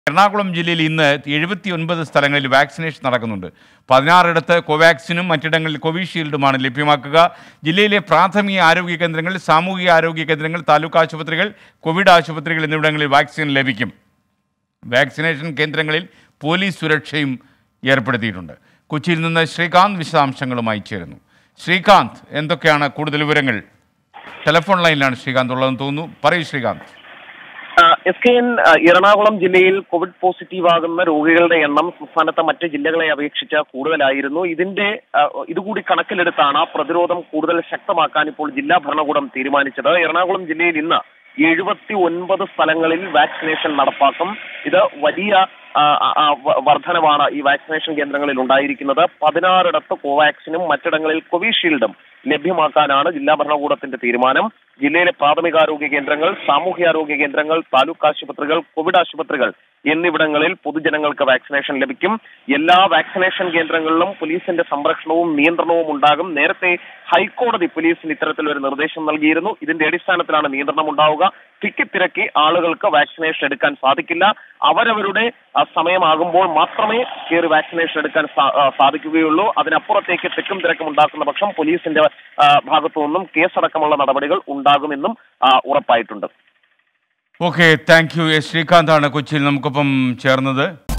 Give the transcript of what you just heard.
എറണാകുളം ജില്ലയിൽ ഇന്ന് 79 സ്ഥലങ്ങളിൽ വാക്സിനേഷൻ നടക്കുന്നുണ്ട്. 16ഇടത്ത് കോവാക്സിനും മറ്റിടങ്ങളിൽ കോവിഷീൽഡുമാണ് ലഭ്യമാക്കുക. ജില്ലയിലെ പ്രാഥമിക ആരോഗ്യ കേന്ദ്രങ്ങൾ, സാമൂഹിക ആരോഗ്യ കേന്ദ്രങ്ങൾ, താലൂക്ക് ആശുപത്രികൾ, കോവിഡ് ആശുപത്രികൾ എന്നിവിടങ്ങളിൽ വാക്സിൻ ലഭിക്കും. വാക്സിനേഷൻ കേന്ദ്രങ്ങളിൽ പോലീസ് സുരക്ഷയും ഏർപ്പെടുത്തിയിട്ടുണ്ട്. കൊച്ചിയിൽ നിന്ന് ശ്രീകാന്ത് വിശദാംശങ്ങളുമായി ചേരുന്നു. ശ്രീകാന്ത്, എന്തൊക്കെയാണ് കൂടുതൽ വിവരങ്ങൾ? ടെലിഫോൺ ലൈനിലാണ് ശ്രീകാന്ത് ഉള്ളതെന്ന് തോന്നുന്നു. പറയൂ ശ്രീകാന്ത്. SKN എറണാകുളം ജില്ലയിൽ കോവിഡ് പോസിറ്റീവ് ആകുന്ന രോഗികളുടെ എണ്ണം സംസ്ഥാനത്തെ മറ്റ് ജില്ലകളെ അപേക്ഷിച്ച് കൂടുതലായിരുന്നു. ഇതുകൂടി കണക്കിലെടുത്താണ് പ്രതിരോധം കൂടുതൽ ശക്തമാക്കാൻ ഇപ്പോൾ ജില്ലാ ഭരണകൂടം തീരുമാനിച്ചത്. എറണാകുളം ജില്ലയിൽ ഇന്ന് 79 സ്ഥലങ്ങളിൽ വാക്സിനേഷൻ നടപ്പാക്കും. ഇത് വലിയ വർധനവാണ് ഈ വാക്സിനേഷൻ കേന്ദ്രങ്ങളിൽ ഉണ്ടായിരിക്കുന്നത്. 16ഇടത്ത് കോവാക്സിനും മറ്റിടങ്ങളിൽ കോവിഷീൽഡും ലഭ്യമാക്കാനാണ് ജില്ലാ ഭരണകൂടത്തിന്റെ തീരുമാനം. ജില്ലയിലെ പ്രാഥമികാരോഗ്യ കേന്ദ്രങ്ങൾ, സാമൂഹ്യാരോഗ്യ കേന്ദ്രങ്ങൾ, താലൂക്ക് ആശുപത്രികൾ, കോവിഡ് ആശുപത്രികൾ എന്നിവിടങ്ങളിൽ പൊതുജനങ്ങൾക്ക് വാക്സിനേഷൻ ലഭിക്കും. എല്ലാ വാക്സിനേഷൻ കേന്ദ്രങ്ങളിലും പോലീസിന്റെ സംരക്ഷണവും നിയന്ത്രണവും ഉണ്ടാകും. നേരത്തെ ഹൈക്കോടതി പോലീസിന് ഇത്തരത്തിലൊരു നിർദ്ദേശം നൽകിയിരുന്നു. ഇതിന്റെ അടിസ്ഥാനത്തിലാണ് നിയന്ത്രണം ഉണ്ടാവുക. തിക്കിത്തിരക്കി ആളുകൾക്ക് വാക്സിനേഷൻ എടുക്കാൻ സാധിക്കില്ല. അവരവരുടെ സമയമാകുമ്പോൾ മാത്രമേ കയറി വാക്സിനേഷൻ എടുക്കാൻ സാധിക്കുകയുള്ളൂ. അതിനപ്പുറത്തേക്ക് തിക്കും തിരക്കും ഉണ്ടാക്കുന്ന പക്ഷം പോലീസിന്റെ ഭാഗത്തു നിന്നും കേസടക്കമുള്ള നടപടികൾ ഉണ്ടാകുമെന്നും ഉറപ്പായിട്ടുണ്ട്. Okay, thank you. ശ്രീകാന്താണ് കൊച്ചിയിൽ നമുക്കൊപ്പം ചേർന്നത്.